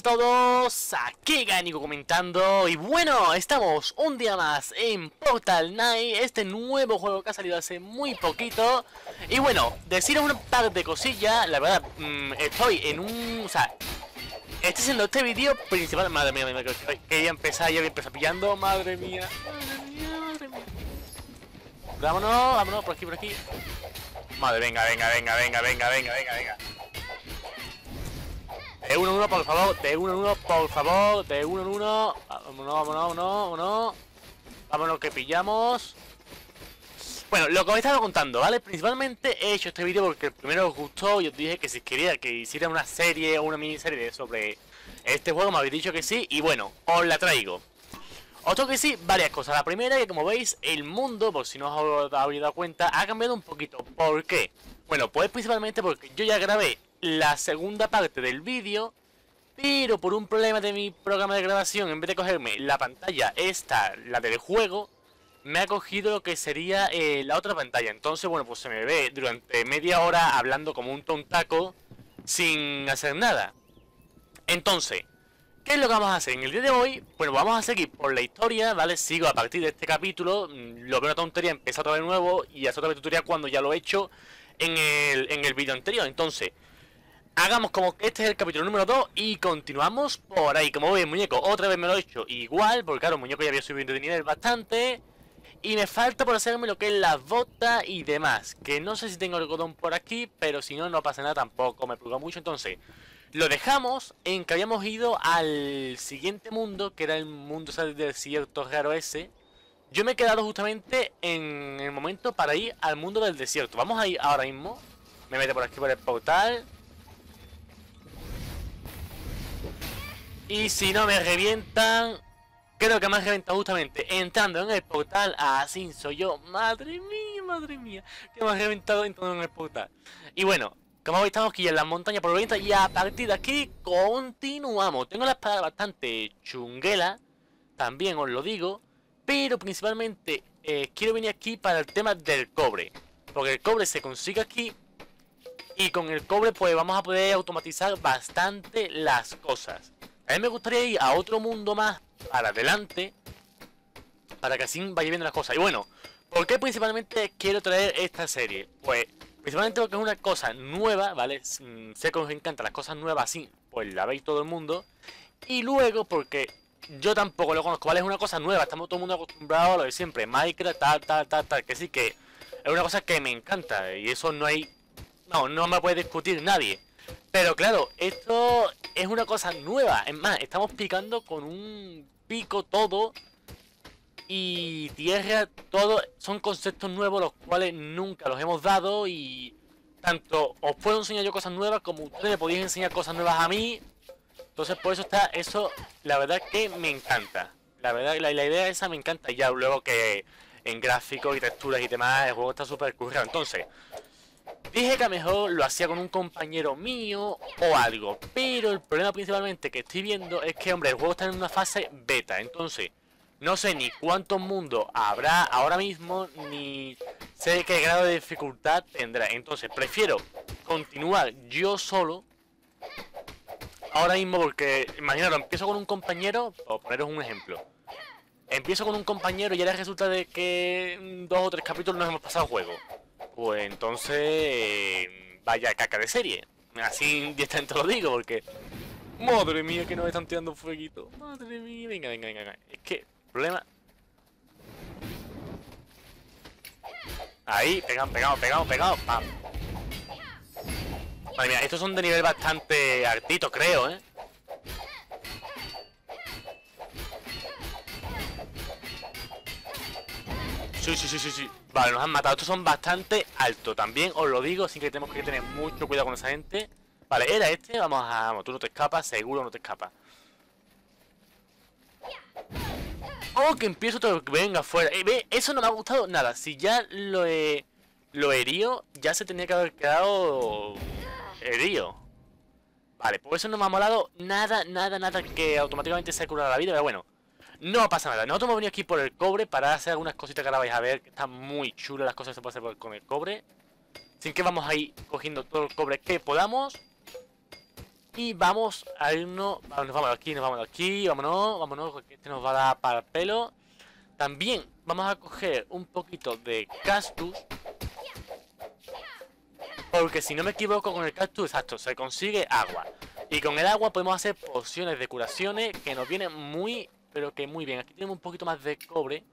a todos, aquí Gánico comentando. Y bueno, estamos un día más en Portal Knight, este nuevo juego que ha salido hace muy poquito. Y bueno, deciros un par de cosillas. La verdad, estoy en un... O sea, estoy haciendo este vídeo principal. Madre mía, quería empezar, ya voy a empezar pillando. Madre mía, madre mía, madre mía. Vámonos, vámonos, por aquí. Madre, venga. De uno en uno, por favor, de uno en uno, por favor, de uno en uno. Vámonos. Vámonos que pillamos. Bueno, lo que os estaba contando, ¿vale? Principalmente he hecho este vídeo porque primero os gustó y os dije que si quería que hiciera una serie o una miniserie sobre este juego, me habéis dicho que sí. Y bueno, os la traigo. Os tengo que decir varias cosas. La primera, que como veis, el mundo, por si no os habéis dado cuenta, ha cambiado un poquito. ¿Por qué? Bueno, pues principalmente porque yo ya grabé la segunda parte del vídeo, pero por un problema de mi programa de grabación, en vez de cogerme la pantalla esta, la del juego, me ha cogido lo que sería la otra pantalla. Entonces, bueno, pues se me ve durante media hora hablando como un tontaco sin hacer nada. Entonces, ¿qué es lo que vamos a hacer en el día de hoy? Bueno, vamos a seguir por la historia, ¿vale? Sigo a partir de este capítulo. Lo veo una tontería, empezar otra vez de nuevo y hacer otra vez tutorial cuando ya lo he hecho en el vídeo anterior. Entonces, hagamos como que este es el capítulo número 2 y continuamos por ahí. Como veis, muñeco, otra vez me lo he hecho igual, porque claro, muñeco ya había subido de nivel bastante. Y me falta por hacerme lo que es las botas y demás, que no sé si tengo algodón por aquí, pero si no, no pasa nada tampoco, me preocupa mucho. Entonces, lo dejamos en que habíamos ido al siguiente mundo, que era el mundo del desierto raro ese. Yo me he quedado justamente en el momento para ir al mundo del desierto. Vamos a ir ahora mismo. Me meto por aquí por el portal. Y si no me revientan... Creo que me han reventado justamente entrando en el portal. Así soy yo. Madre mía. Que me han reventado entrando en el portal. Y bueno, como veis, estamos aquí en las montañas por oriente. Y a partir de aquí continuamos. Tengo la espada bastante chunguela. También os lo digo. Pero principalmente quiero venir aquí para el tema del cobre. Porque el cobre se consigue aquí. Y con el cobre pues vamos a poder automatizar bastante las cosas. A mí me gustaría ir a otro mundo más para adelante, para que así vaya viendo las cosas. Y bueno, ¿por qué principalmente quiero traer esta serie? Pues principalmente porque es una cosa nueva, ¿vale? Sé que os encantan las cosas nuevas, así pues la veis todo el mundo. Y luego porque yo tampoco lo conozco, ¿vale? Es una cosa nueva, estamos todo el mundo acostumbrado a lo de siempre, Minecraft, tal, que sí que es una cosa que me encanta. Y eso no hay... No me puede discutir nadie. Pero claro, esto es una cosa nueva. Es más, estamos picando con un pico todo. Y tierra, todo. Son conceptos nuevos los cuales nunca los hemos dado. Y tanto os puedo enseñar yo cosas nuevas como ustedes me podéis enseñar cosas nuevas a mí. Entonces por eso está eso, la verdad que me encanta. La verdad, la idea esa me encanta. Y ya luego que en gráficos y texturas y demás el juego está súper currado. Entonces... dije que a lo mejor lo hacía con un compañero mío o algo, pero el problema principalmente que estoy viendo es que, hombre, el juego está en una fase beta, entonces no sé ni cuántos mundos habrá ahora mismo, ni sé qué grado de dificultad tendrá, entonces prefiero continuar yo solo ahora mismo porque, imaginaros, empiezo con un compañero, por poneros un ejemplo, empiezo con un compañero y ahora resulta de que en 2 o 3 capítulos nos hemos pasado el juego. Pues entonces, vaya caca de serie. Así directamente lo digo, porque... madre mía, que nos están tirando fueguito. Madre mía, venga. Es que, problema... ahí, pegado. Pam. Madre mía, estos son de nivel bastante altito, creo, ¿eh? Sí. Vale, nos han matado. Estos son bastante altos. También os lo digo, así que tenemos que tener mucho cuidado con esa gente. Vale, era este. Vamos, tú no te escapas, seguro no te escapas. Oh, que empiezo todo. Venga, fuera. Ve, eso no me ha gustado nada. Si ya lo herido, ya se tenía que haber quedado herido. Vale, pues eso no me ha molado nada, que automáticamente se curara la vida, pero bueno. No pasa nada, nosotros hemos venido aquí por el cobre para hacer algunas cositas que ahora vais a ver, que están muy chulas las cosas que se pueden hacer con el cobre. Así que vamos a ir cogiendo todo el cobre que podamos. Y vamos a irnos... Nos vamos de aquí, nos vamos de aquí. Vámonos, vámonos, porque este nos va a dar para el pelo. También vamos a coger un poquito de cactus. Porque si no me equivoco, con el cactus, exacto, se consigue agua. Y con el agua podemos hacer pociones de curaciones que nos vienen muy, pero que muy bien. Aquí tenemos un poquito más de cobre.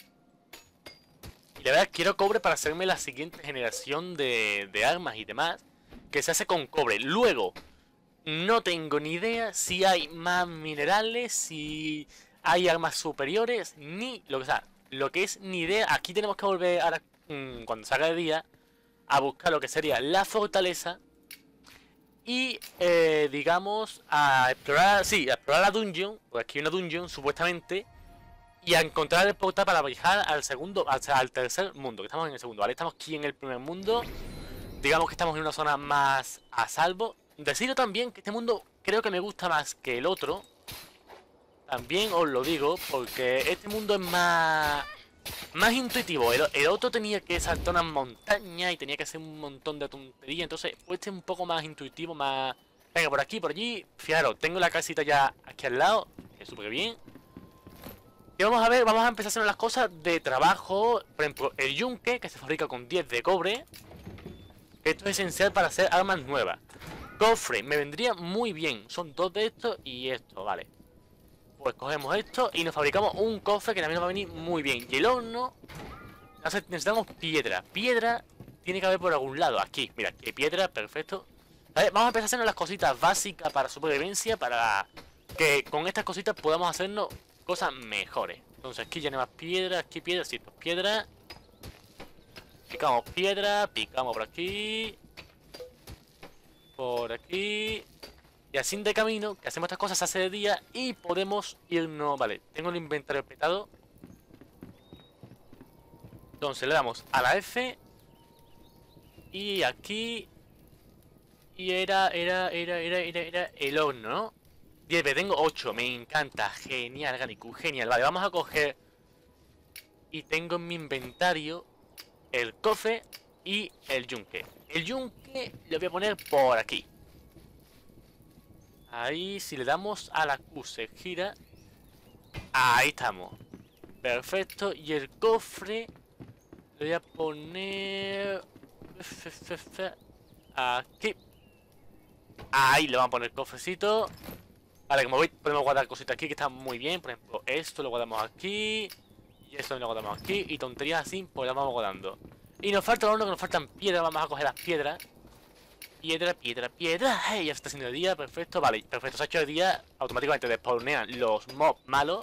Y la verdad quiero cobre para hacerme la siguiente generación de armas y demás, que se hace con cobre. Luego, no tengo ni idea si hay más minerales, si hay armas superiores, ni lo que sea. Lo que es ni idea, aquí tenemos que volver ahora, cuando salga de día, a buscar lo que sería la fortaleza. Y, digamos, a explorar, sí, a explorar la dungeon, porque aquí hay una dungeon, supuestamente. Y a encontrar el portal para viajar al segundo, al tercer mundo, que estamos en el segundo, ¿vale? Estamos aquí en el primer mundo. Digamos que estamos en una zona más a salvo. Decido también que este mundo creo que me gusta más que el otro. También os lo digo, porque este mundo es más intuitivo. El otro tenía que saltar unas montañas y tenía que hacer un montón de tonterías. Entonces, este es un poco más intuitivo, más... Venga, por aquí, por allí. Fijaros, tengo la casita ya aquí al lado. Que es súper bien. Y vamos a ver, vamos a empezar a hacer las cosas de trabajo. Por ejemplo, el yunque, que se fabrica con 10 de cobre. Esto es esencial para hacer armas nuevas. Cofre, me vendría muy bien. Son 2 de estos y esto, vale. Pues cogemos esto y nos fabricamos un cofre que también nos va a venir muy bien. Y el horno, necesitamos piedra. Piedra tiene que haber por algún lado. Aquí, mira, aquí hay piedra, perfecto. Vale, vamos a empezar a hacernos las cositas básicas para supervivencia, para que con estas cositas podamos hacernos cosas mejores. Entonces aquí ya no hay más piedra, aquí piedra, sí, pues piedra. Picamos piedra, picamos por aquí. Por aquí. Y así de camino, que hacemos estas cosas, se hace de día y podemos irnos... Vale, tengo el inventario petado. Entonces le damos a la F. Y aquí... Y era el horno, ¿no? 10, tengo 8, me encanta. Genial, Ganiku, genial. Vale, vamos a coger... Y tengo en mi inventario el cofre y el yunque. El yunque lo voy a poner por aquí. Ahí, si le damos a la Q se gira. Ahí estamos. Perfecto. Y el cofre lo voy a poner... Aquí. Ahí le vamos a poner cofrecito. Vale, como veis podemos guardar cositas aquí que están muy bien. Por ejemplo, esto lo guardamos aquí. Y esto lo guardamos aquí. Y tonterías así, pues las vamos guardando. Y nos falta el horno, que nos faltan piedras. Vamos a coger las piedras. Piedra, piedra, piedra. Hey, ya se está haciendo de día, perfecto. Vale, perfecto, se ha hecho de día. Automáticamente despawnean los mobs malos.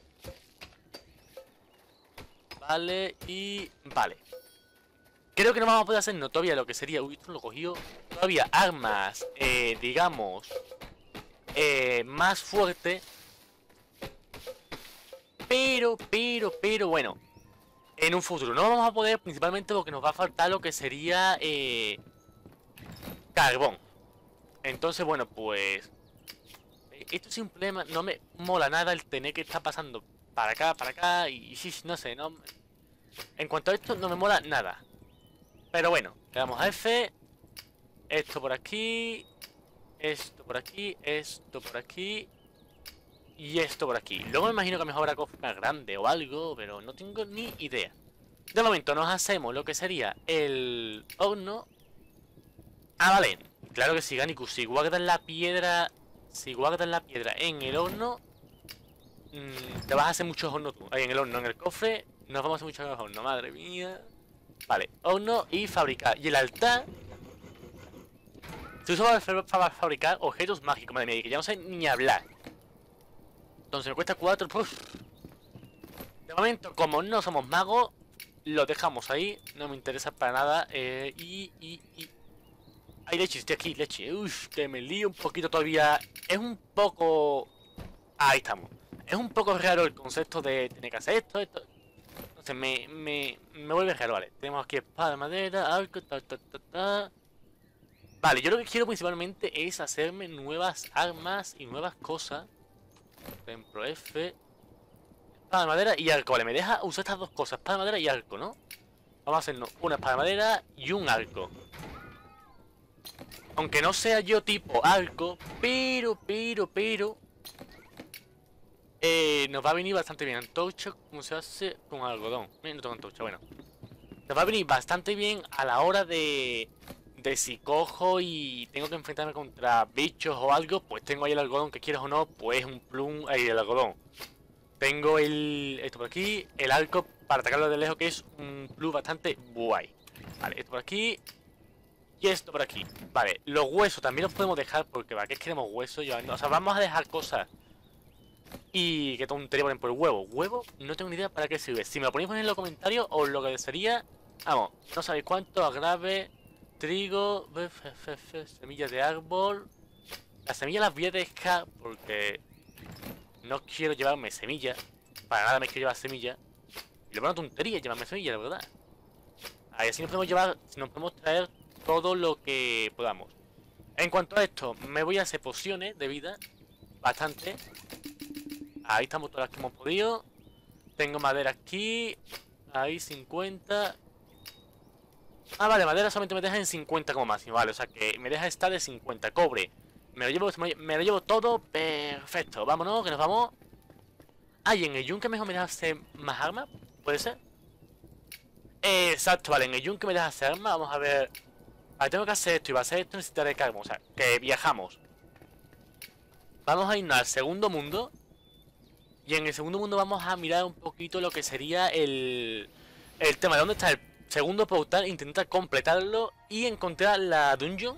Vale, y... Vale. Creo que no vamos a poder hacer no todavía lo que sería... Uy, esto lo he cogido. Todavía armas, digamos... más fuerte. Pero, bueno. En un futuro. No vamos a poder, principalmente porque nos va a faltar lo que sería... carbón. Entonces, bueno, pues... Esto simplemente no me mola nada el tener que estar pasando para acá y no sé, no... En cuanto a esto, no me mola nada. Pero bueno, le damos a F. Esto por aquí. Esto por aquí. Esto por aquí. Y esto por aquí. Luego me imagino que a lo mejor habrá cofre más grande o algo, pero no tengo ni idea. De momento nos hacemos lo que sería el horno. Ah, vale. Claro que sí, Ganiku. Si guardas la piedra... Si guardas la piedra en el horno... te vas a hacer muchos hornos tú. Ahí en el horno, en el cofre... Nos vamos a hacer muchos hornos, madre mía. Vale, horno y fabricar. Y el altar... Se usa para fabricar objetos mágicos, madre mía. Que ya no sé ni hablar. Entonces me cuesta 4... De momento, como no somos magos... Lo dejamos ahí. No me interesa para nada. Ay, leche, estoy aquí, leche. Uff, que me lío un poquito todavía. Es un poco... Ahí estamos. Es un poco raro el concepto de tener que hacer esto. Entonces me vuelve raro, vale. Tenemos aquí espada de madera, arco, Vale, yo lo que quiero principalmente es hacerme nuevas armas y nuevas cosas. Por ejemplo, F. Espada de madera y arco. Vale, me deja usar estas dos cosas, espada de madera y arco, ¿no? Vamos a hacernos una espada de madera y un arco. Aunque no sea yo tipo arco, pero... nos va a venir bastante bien. Antorcha, como se hace con algodón. No tengo antorcha, bueno. Nos va a venir bastante bien a la hora de si cojo y tengo que enfrentarme contra bichos o algo, pues tengo ahí el algodón, que quieras o no, pues un plum ahí el algodón. Tengo esto por aquí, el arco para atacarlo de lejos, que es un plus bastante guay. Vale, esto por aquí y esto por aquí. Vale, los huesos también los podemos dejar porque ¿para qué queremos huesos? O sea, vamos a dejar cosas. Y qué tontería ponen por el huevo. Huevo, no tengo ni idea para qué sirve. Si me lo ponéis en los comentarios, os lo que sería... Vamos, no sabéis cuánto, agrave, trigo, semillas de árbol. Las semillas las voy a dejar porque no quiero llevarme semillas. Para nada me quiero llevar semillas. Y lo veo una tontería llevarme semillas, la verdad. Ahí así nos podemos llevar, nos podemos traer todo lo que podamos. En cuanto a esto, me voy a hacer pociones de vida. Bastante. Ahí estamos todas las que hemos podido. Tengo madera aquí. Ahí 50. Ah, vale, madera solamente me deja en 50 como máximo. Vale, o sea que me deja estar de 50. Cobre. Me lo llevo todo. Perfecto. Vámonos, que nos vamos. Ah, y en el yunque mejor me deja hacer más armas. ¿Puede ser? Exacto, vale. En el yunque me deja hacer armas. Vamos a ver. Vale, tengo que hacer esto y va a hacer esto. Necesitaré carbón. O sea, que viajamos. Vamos a irnos al segundo mundo. Y en el segundo mundo vamos a mirar un poquito lo que sería el tema de dónde está el segundo portal, intentar completarlo y encontrar la dungeon.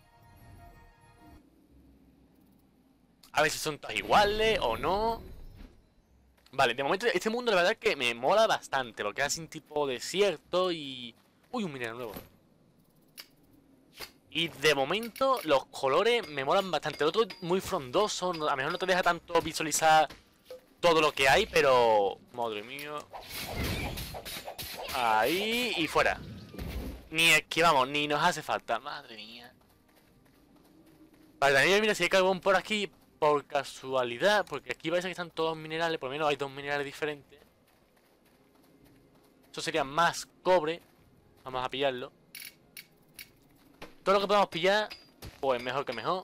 A ver si son todas iguales o no. Vale, de momento este mundo la verdad es que me mola bastante, porque es así tipo desierto y... Uy, un mineral nuevo. Y de momento los colores me molan bastante. El otro es muy frondoso, a lo mejor no te deja tanto visualizar todo lo que hay, pero... Madre mía. Ahí y fuera. Ni esquivamos, ni nos hace falta. Madre mía. Vale, también mira si hay carbón por aquí. Por casualidad, porque aquí parece que están todos minerales. Por lo menos hay dos minerales diferentes. Eso sería más cobre. Vamos a pillarlo. Todo lo que podamos pillar, pues mejor que mejor.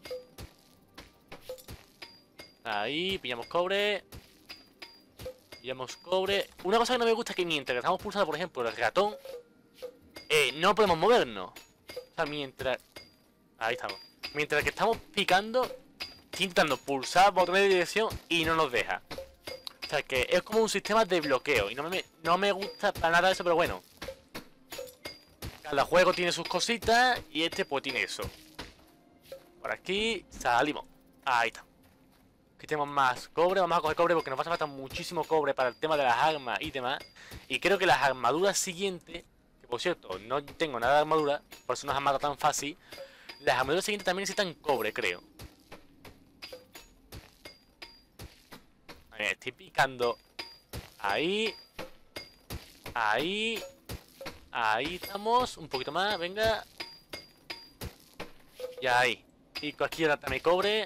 Ahí, pillamos cobre. Pillamos cobre. Una cosa que no me gusta es que mientras que estamos pulsando, por ejemplo, el ratón, no podemos movernos. O sea, mientras... Ahí estamos. Mientras que estamos picando, estoy intentando pulsar botones de dirección y no nos deja. O sea, que es como un sistema de bloqueo. Y no me gusta para nada eso, pero bueno. Cada juego tiene sus cositas y este pues tiene eso. Por aquí salimos. Ahí está. Aquí tenemos más cobre. Vamos a coger cobre porque nos va a falta muchísimo cobre para el tema de las armas y demás. Y creo que las armaduras siguientes, que por cierto no tengo nada de armadura, por eso nos han matado tan fácil. Las armaduras siguientes también necesitan cobre, creo. A ver, estoy picando. Ahí. Ahí. Ahí estamos, un poquito más, venga. Y ahí. Y aquí ahora también cobre.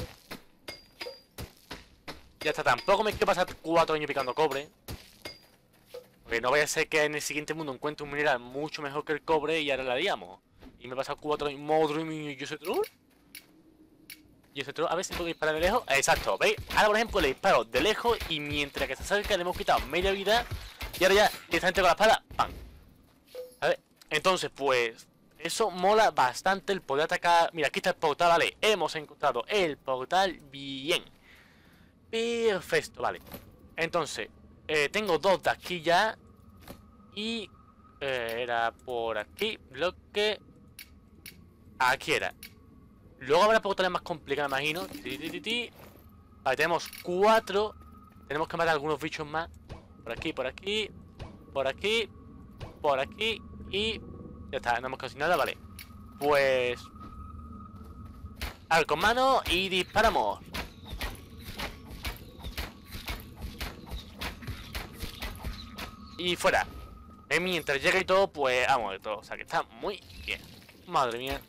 Ya está, tampoco me quiero pasar 4 años picando cobre. Porque no vaya a ser que en el siguiente mundo encuentre un mineral mucho mejor que el cobre y ahora la liamos. Y me he pasado 4 años. Madre mía, yo soy troll. Yo soy troll. A ver si puedo disparar de lejos. Exacto, ¿veis? Ahora por ejemplo le disparo de lejos y mientras que se acerca le hemos quitado media vida. Y ahora ya directamente con la espada, ¡pam! A ver, entonces pues eso mola bastante el poder atacar. Mira, aquí está el portal, vale. Hemos encontrado el portal, bien. Perfecto, vale. Entonces, tengo dos de aquí ya. Y era por aquí. Bloque. Aquí era. Luego habrá portales más complicados, me imagino. Vale, tenemos 4. Tenemos que matar algunos bichos más. Por aquí, por aquí. Por aquí. Por aquí. Y ya está, no hemos casi nada, vale. Pues arco en mano y disparamos. Y fuera. Mientras llega y todo, pues vamos de todo. O sea que está muy bien. Madre mía.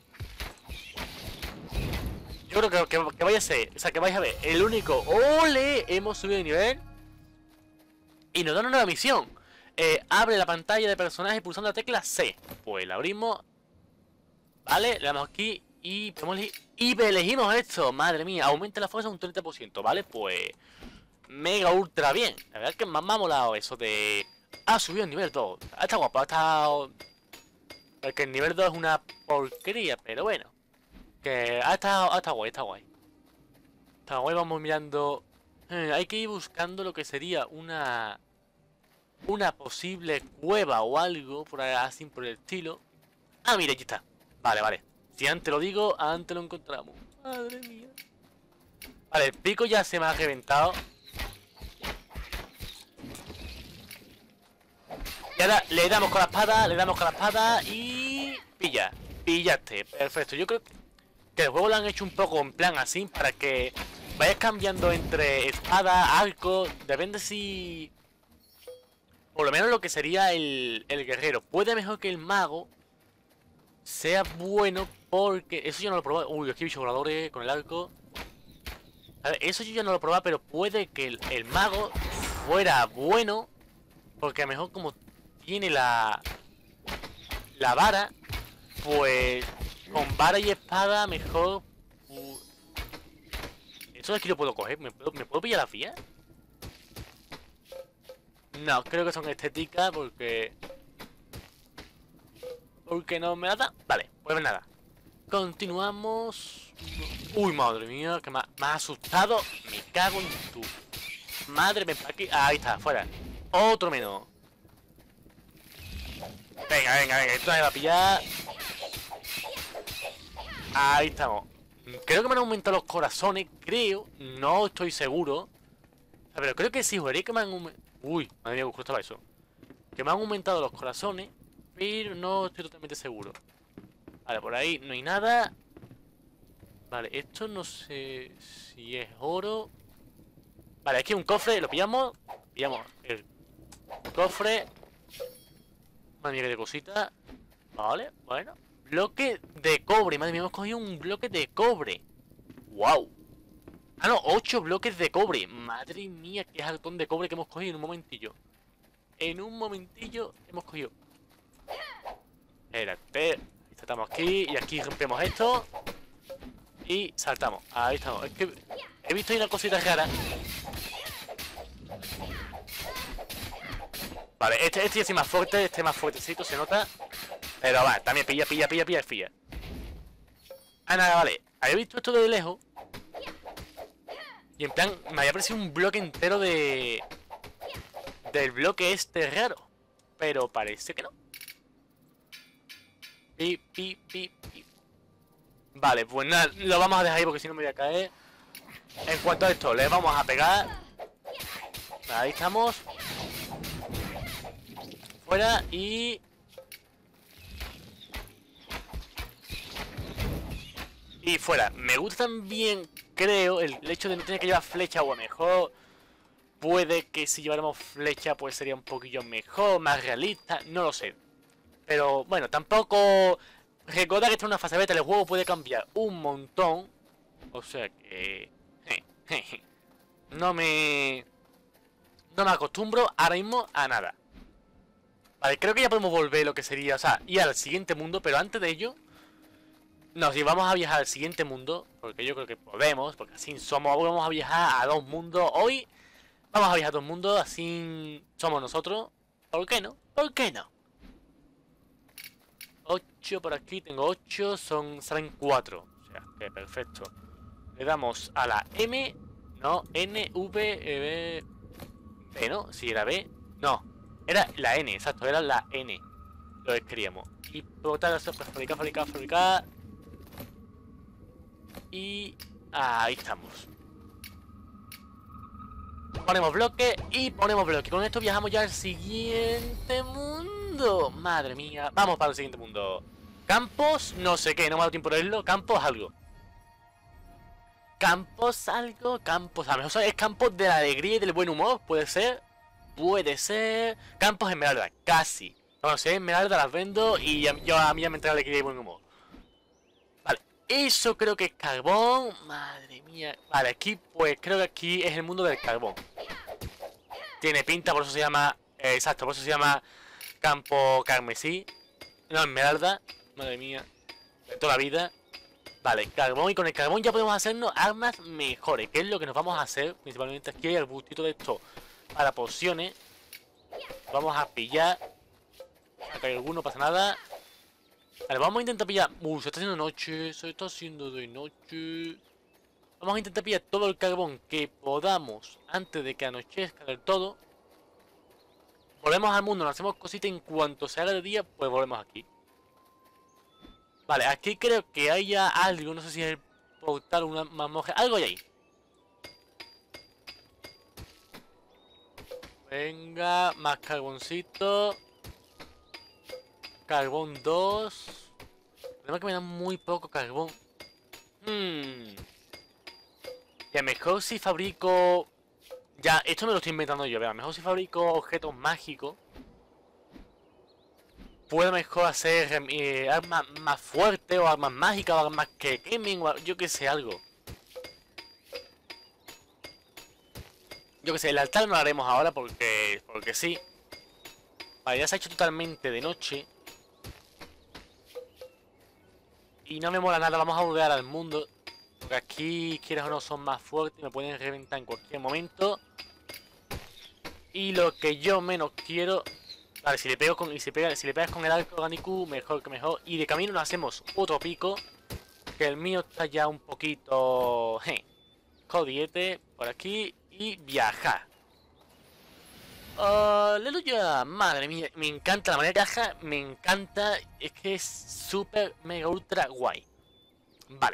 Yo creo que vaya a ser, o sea que vais a ver, el único. ¡Ole! Hemos subido de nivel. Y nos dan una nueva misión. Abre la pantalla de personaje pulsando la tecla C. Pues la abrimos. Vale, le damos aquí. y elegimos esto. Madre mía, aumenta la fuerza un 30%, ¿vale? Pues mega ultra bien. La verdad es que me ha molado eso de... Ha subido el nivel 2. Está guapo, ha estado... Porque el nivel 2 es una porquería, pero bueno. Que ha estado guay, está guay. Está guay, vamos mirando... hay que ir buscando lo que sería una posible cueva o algo, por ahí, así por el estilo. Ah, mira, aquí está. Vale, vale. Si antes lo digo, antes lo encontramos. Madre mía. Vale, el pico ya se me ha reventado. Y ahora le damos con la espada, y... Pillaste. Perfecto. Yo creo que el juego lo han hecho un poco en plan así, para que vayas cambiando entre espada, arco. Depende si... Por lo menos lo que sería el guerrero. Puede mejor que el mago sea bueno, porque... Eso yo no lo he probado. Uy, aquí bichos voladores con el arco. A ver, eso yo ya no lo he probado, pero puede que el mago fuera bueno, porque a lo mejor como tiene la vara, pues con vara y espada mejor... ¿Eso de aquí lo puedo coger? ¿Me puedo pillar la vía? No, creo que son estéticas porque no me la da. Vale, pues nada. Continuamos. Uy, madre mía, que me ha asustado. Me cago en tu madre, ven para aquí. Ahí está, fuera. Otro menos. Venga, esto me va a pillar. Ahí estamos. Creo que me han aumentado los corazones, creo. No estoy seguro. Pero creo que sí, jugaría que me han aumentado. Uy, madre mía, justo estaba eso. Que me han aumentado los corazones, pero no estoy totalmente seguro. Vale, por ahí no hay nada. Vale, esto no sé si es oro. Vale, aquí hay un cofre, lo pillamos. Pillamos el cofre. Madre mía, que de cosita. Vale, bueno. Bloque de cobre, madre mía, hemos cogido un bloque de cobre. Wow. Ah, no, 8 bloques de cobre. Madre mía, qué hartón de cobre que hemos cogido en un momentillo. En un momentillo hemos cogido. Espérate. Saltamos aquí y aquí rompemos esto. Y saltamos. Ahí estamos. Es que he visto ahí una cosita rara. Vale, este es más fuerte, este más fuertecito, se nota. Pero va, también pilla. Ah, nada, vale. Había visto esto de lejos. Y en plan, me había parecido un bloque entero del bloque este raro. Pero parece que no. Vale, pues nada, lo vamos a dejar ahí porque si no me voy a caer. En cuanto a esto, le vamos a pegar. Ahí estamos. Fuera y fuera. Me gusta también, creo, el hecho de no tener que llevar flecha, o a lo mejor puede que si lleváramos flecha pues sería un poquillo mejor, más realista, no lo sé. Pero bueno, tampoco... Recuerda que está en una fase beta, el juego puede cambiar un montón. O sea que... No me acostumbro ahora mismo a nada. Vale, creo que ya podemos volver lo que sería, o sea, ir al siguiente mundo, pero antes de ello... No, si vamos a viajar al siguiente mundo, porque yo creo que podemos, porque así somos, vamos a viajar a 2 mundos. Hoy vamos a viajar a 2 mundos, así somos nosotros. ¿Por qué no? ¿Por qué no? 8 por aquí, tengo 8, salen 4. O sea, que perfecto. Le damos a la M, no, N, V, B, ¿no? Si era B, no. Era la N, exacto, era la N. Lo que queríamos. Y botar, fabricar. Y ahí estamos. Ponemos bloque y ponemos bloque. Con esto viajamos ya al siguiente mundo. Madre mía. Vamos para el siguiente mundo. Campos, no sé qué, no me ha dado tiempo de leerlo. Campos algo. Campos algo. Campos, a lo mejor es campos de la alegría y del buen humor. Puede ser. Puede ser. Campos esmeralda, casi. No sé, esmeralda las vendo y a mí ya me entra la alegría y el buen humor. Vale, eso creo que es carbón. Madre mía. Vale, aquí pues creo que aquí es el mundo del carbón. Tiene pinta, por eso se llama... exacto, por eso se llama campo carmesí. No, esmeralda. Madre mía. De toda la vida. Vale, carbón, y con el carbón ya podemos hacernos armas mejores, que es lo que nos vamos a hacer. Principalmente aquí hay el bustito de esto para pociones. Vamos a pillar. Acá hay alguno, no pasa nada. Vale, vamos a intentar pillar. Se está haciendo noche, se está haciendo de noche. Vamos a intentar pillar todo el carbón que podamos antes de que anochezca del todo. Volvemos al mundo, nos hacemos cositas en cuanto se haga de día, pues volvemos aquí. Vale, aquí creo que haya algo, no sé si es el portal, una mazmorra, algo hay ahí. Venga, más carboncito. Carbón 2. El problema es que me dan muy poco carbón. Y a lo mejor si fabrico... Ya, esto me lo estoy inventando yo, a lo mejor si fabrico objetos mágicos, puedo mejor hacer armas más fuertes o armas mágicas o armas que quemen o yo que sé, algo. Yo que sé, el altar no lo haremos ahora porque sí. Vale, ya se ha hecho totalmente de noche. Y no me mola nada, vamos a volver al mundo. Porque aquí, quieras o no, son más fuertes y me pueden reventar en cualquier momento. Y lo que yo menos quiero... Vale, si le pego con... si le pegas con el arco Ganiku, mejor que mejor. Y de camino nos hacemos otro pico. Que el mío está ya un poquito... jodiete. Por aquí. Y viajar. Aleluya. Madre mía. Me encanta la manera de viajar. Me encanta. Es que es súper, mega, ultra guay. Vale.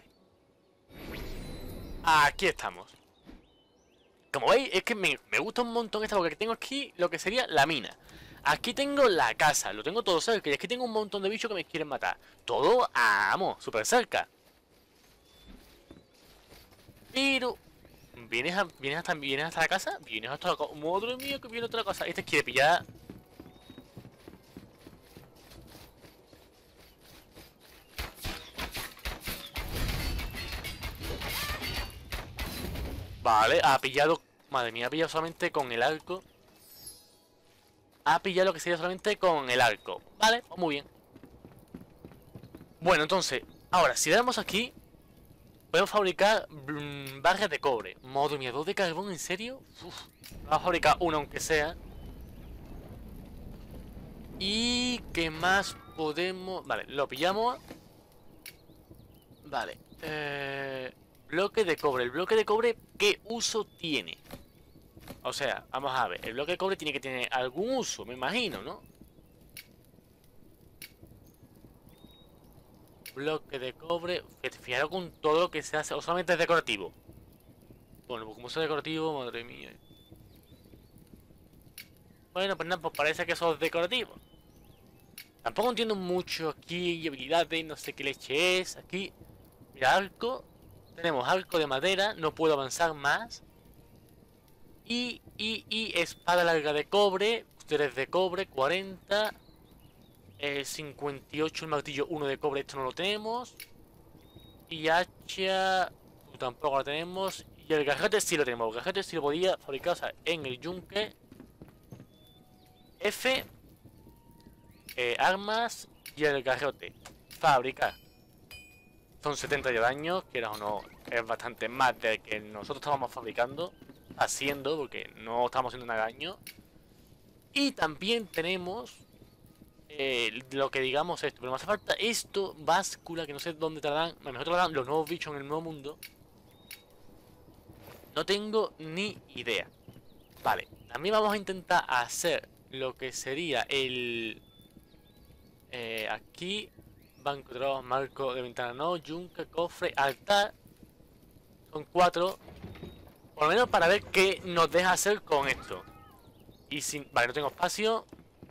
Aquí estamos. Como veis, es que me gusta un montón esta porque tengo aquí lo que sería la mina. Aquí tengo la casa, lo tengo todo cerca. Y aquí tengo un montón de bichos que me quieren matar. Todo, amo, súper cerca. Pero... ¿Vienes hasta la casa? ¿Vienes hasta la casa? Madre mía, que viene otra casa. Este quiere pillar... Vale, ha pillado... Madre mía, ha pillado solamente con el arco. Ha pillado lo que sería solamente con el arco. Vale, pues muy bien. Bueno, entonces, ahora, si le damos aquí, podemos fabricar barras de cobre. Madre mía, 2 de carbón, ¿en serio? Uf, vamos a fabricar uno aunque sea. ¿Y qué más podemos...? Vale, lo pillamos. Vale. Bloque de cobre. ¿El bloque de cobre qué uso tiene? O sea, vamos a ver. El bloque de cobre tiene que tener algún uso, me imagino, ¿no? Bloque de cobre. Fijaros con todo lo que se hace. O solamente es decorativo. Bueno, pues como es decorativo, madre mía. Bueno, pues nada, pues parece que eso es decorativo. Tampoco entiendo mucho aquí habilidades, no sé qué leche es. Aquí, mira, arco. Tenemos arco de madera, no puedo avanzar más. Y espada larga de cobre, 3 de cobre, 40. 58 el martillo, 1 de cobre, esto no lo tenemos. Y hacha, tampoco lo tenemos. Y el garrote sí lo tenemos, el garrote sí lo podía fabricar, o sea, en el yunque. F, armas y el garrote. Fabricar. Son 70 de daño, quieras o no, es bastante más de que nosotros estábamos fabricando, haciendo, porque no estamos haciendo nada de daño. Y también tenemos lo que digamos esto, pero me hace falta esto, báscula, que no sé dónde te la dan. A lo mejor te la dan los nuevos bichos en el nuevo mundo. No tengo ni idea. Vale, también vamos a intentar hacer lo que sería el... aquí, banco de trabajo, marco de ventana no, yunque, cofre, altar. Son 4. Por lo menos para ver qué nos deja hacer con esto. Y sin... Vale, no tengo espacio.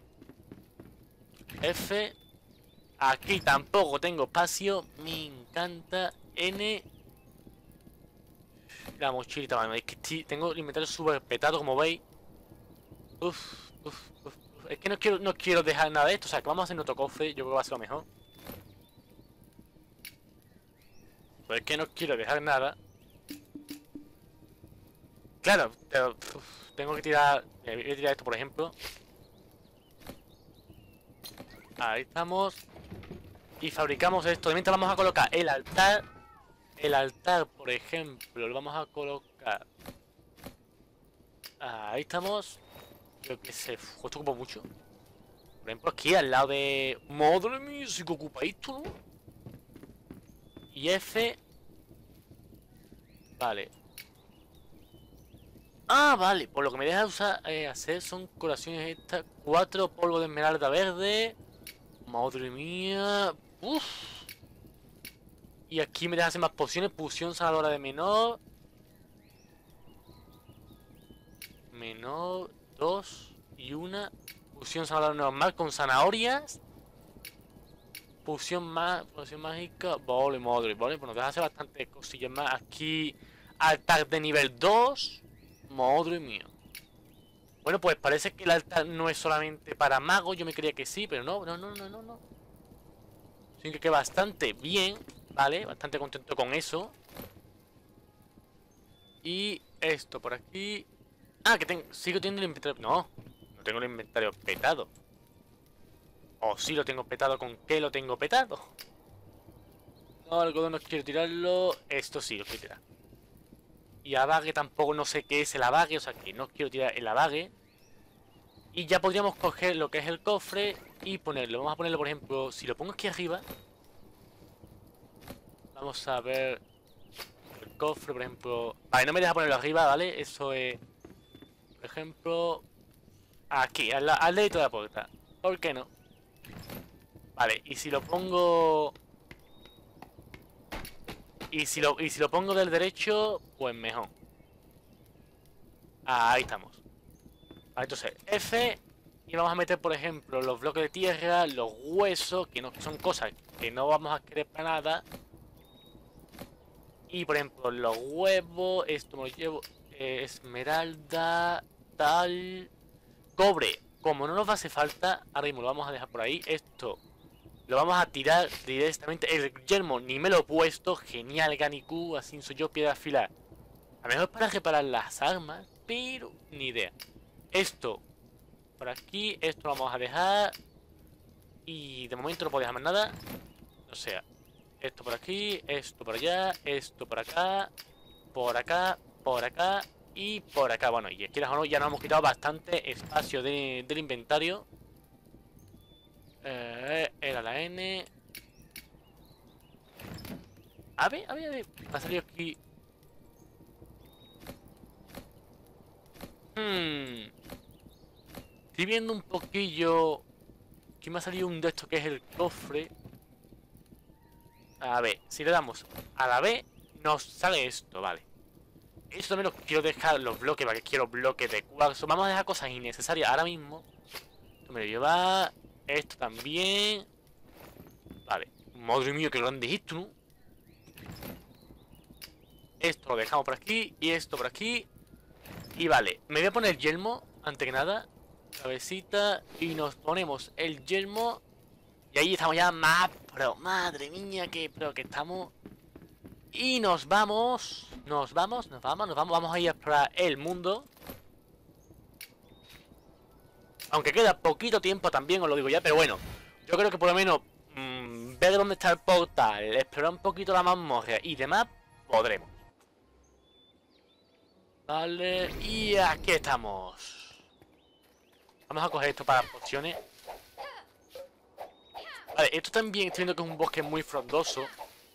F. Aquí tampoco tengo espacio. Me encanta. N. La mochilita, vale. Es que tengo el inventario súper petado, como veis. Uf. Es que no quiero dejar nada de esto. O sea, que vamos a hacer otro cofre. Yo creo que va a ser lo mejor. Pues es que no quiero dejar nada. Claro, pero, tengo que tirar... Voy a tirar esto, por ejemplo. Ahí estamos. Y fabricamos esto. Mientras vamos a colocar el altar. el altar, por ejemplo, lo vamos a colocar. Ahí estamos. Yo que sé, esto ocupa mucho. Por ejemplo, aquí al lado de... Madre mía, si que ocupa esto, ¿no? Y F. Vale. Ah, vale. Por lo que me deja usar, hacer son curaciones estas. 4 polvos de esmeralda verde. Madre mía. Uf. Y aquí me deja hacer más pociones. Poción sanadora de menor. Menor. 2 y una. Poción sanadora normal con zanahorias. Poción mágica. Vale, madre. Vale, pues nos deja hacer bastantes cosillas más. Aquí. Altar de nivel 2. Madre mía. Bueno, pues parece que el altar no es solamente para magos. Yo me creía que sí, pero no. Así que bastante bien, ¿vale? Bastante contento con eso. Y esto por aquí. Ah, que sigo teniendo el inventario. No tengo el inventario petado. O sí lo tengo petado. ¿Con qué lo tengo petado? No, algodón no quiero tirarlo. Esto sí lo quiero tirar. Y abague tampoco no sé qué es el abague. O sea que no quiero tirar el abague. Y ya podríamos coger lo que es el cofre y ponerlo. Vamos a ponerlo, por ejemplo, si lo pongo aquí arriba. Vamos a ver el cofre, por ejemplo. Vale, no me deja ponerlo arriba, ¿vale? Eso es, por ejemplo, aquí, al ladito de la puerta. ¿Por qué no? Vale, y si lo pongo... Y si lo pongo del derecho, pues mejor. Ahí estamos. Vale, entonces, F. Y vamos a meter, por ejemplo, los bloques de tierra, los huesos, que son cosas que no vamos a querer para nada. Y, por ejemplo, los huevos, esto me lo llevo, esmeralda, tal... Cobre, como no nos hace falta, ahora mismo lo vamos a dejar por ahí. Esto lo vamos a tirar directamente. El yelmo ni me lo he puesto. Genial, Ganiku, así soy yo, piedra afilar. A lo mejor es para reparar las armas, pero ni idea. Esto por aquí, esto lo vamos a dejar. Y de momento no puedo dejar más nada. O sea, esto por aquí, esto por allá, esto por acá, por acá, por acá y por acá. Bueno, y quieras o no, ya nos hemos quitado bastante espacio del inventario. Era la N. A ver. Me ha salido aquí. Estoy viendo un poquillo. Aquí me ha salido un de estos que es el cofre. A ver, si le damos a la B, nos sale esto, vale. Esto también lo quiero dejar los bloques, para que quiero bloques de cuarzo. Vamos a dejar cosas innecesarias ahora mismo. Esto me lo lleva. Esto también. Vale. Madre mía, qué grande es esto, ¿no? Esto lo dejamos por aquí. Y esto por aquí. Y vale, me voy a poner el yelmo, antes que nada. Cabecita. Y nos ponemos el yelmo. Y ahí estamos ya más pro. Madre mía, qué pro que estamos. Y nos vamos. Vamos a ir a explorar el mundo. Aunque queda poquito tiempo también, os lo digo ya. Pero bueno, yo creo que por lo menos ver dónde está el portal, explorar un poquito la mazmorra y demás, podremos. Vale, y aquí estamos. Vamos a coger esto para pociones. Vale, esto también estoy viendo que es un bosque muy frondoso.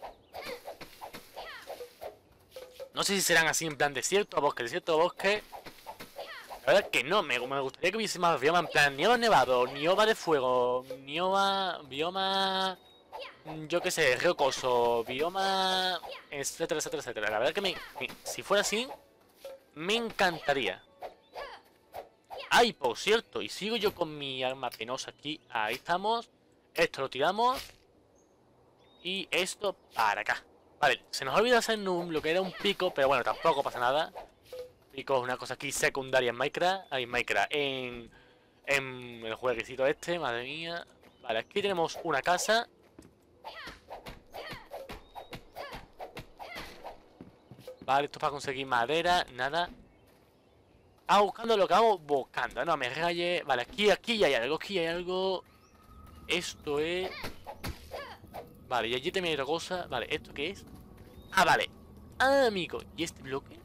No sé si serán así en plan desierto, bosque. La verdad que no, me gustaría que hubiese más bioma en plan nieva nevado, nieva de fuego, bioma, yo qué sé, rocoso, bioma, etcétera. La verdad que si fuera así, me encantaría. Ay, por cierto, y sigo yo con mi arma penosa aquí. Ahí estamos. Esto lo tiramos. Y esto para acá. Vale, se nos ha olvidado hacer lo que era un pico, pero bueno, tampoco pasa nada. Pico es una cosa aquí secundaria en Minecraft. Hay Minecraft en el jueguecito este, madre mía. Vale, aquí tenemos una casa. Vale, esto es para conseguir madera, nada. Ah, buscando lo que vamos buscando. No me raye. Vale, aquí hay algo, Esto es... Vale, y allí también hay otra cosa. Vale, ¿esto qué es? Ah, vale. Ah, amigo. ¿Y este bloque?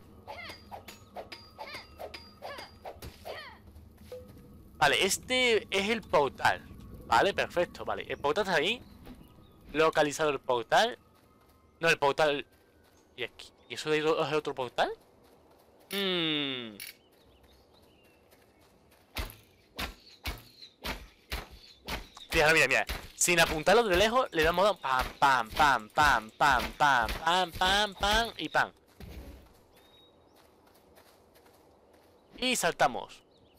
Vale, este es el portal. Vale, perfecto, vale. El portal está ahí. Localizado el portal. No, el portal... ¿Y aquí? ¿Y eso de ahí es otro portal? Mmm... Mira, mira, mira. Sin apuntarlo de lejos, le damos pam, pam, pam, pam, pam, pam, pam, pam, pam y pam. Y saltamos.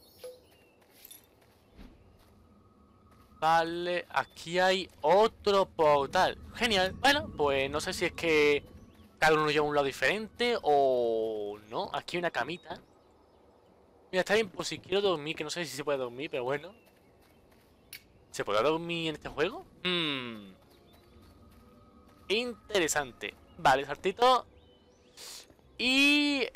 Vale, aquí hay otro portal. Genial. Bueno, pues no sé si es que cada uno lleva un lado diferente o no. Aquí hay una camita. Mira, está bien, pues si quiero dormir, que no sé si se puede dormir, pero bueno. ¿Se podrá dormir en este juego? Interesante. Vale, saltito. Y...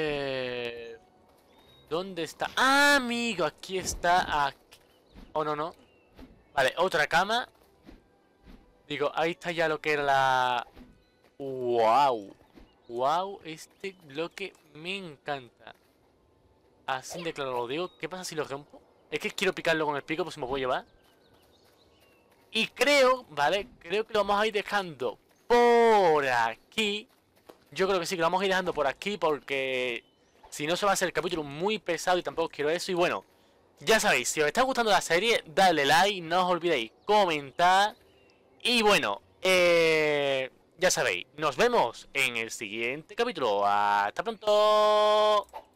¿dónde está? ¡Ah, amigo! Aquí está. Aquí. Oh, no, no. Vale, otra cama. Digo, ahí está ya lo que era la... ¡Wow! ¡Wow! Este bloque me encanta. Así de claro lo digo. ¿Qué pasa si lo rompo? Es que quiero picarlo con el pico, pues si me puedo llevar. Y creo, ¿vale? Creo que lo vamos a ir dejando por aquí. Yo creo que sí, que lo vamos a ir dejando por aquí porque... si no se va a hacer el capítulo muy pesado y tampoco quiero eso. Y bueno, ya sabéis, si os está gustando la serie, dale like, no os olvidéis comentar. Y bueno, ya sabéis, nos vemos en el siguiente capítulo. ¡Hasta pronto!